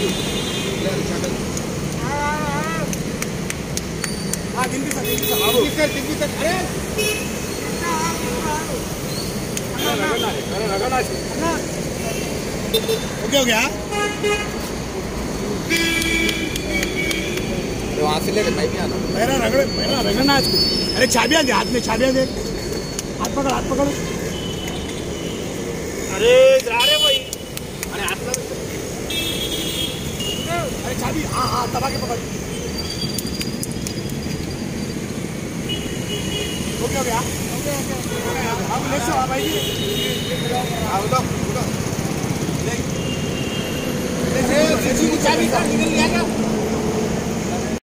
हाँ दिन सर अरे ओके हो गया। वहाँ से ले मैं भी आना मेरा रगड़ना आज। अरे चाबियां दे, हाथ में चाबियां दे, हाथ पकड़। अरे जा रे भाई, अरे हाथ लग, अरे चाबी, हाँ दबा के पकड़। ओके हो गया। अब ले सो भाई ले चाबी निकल गया क्या?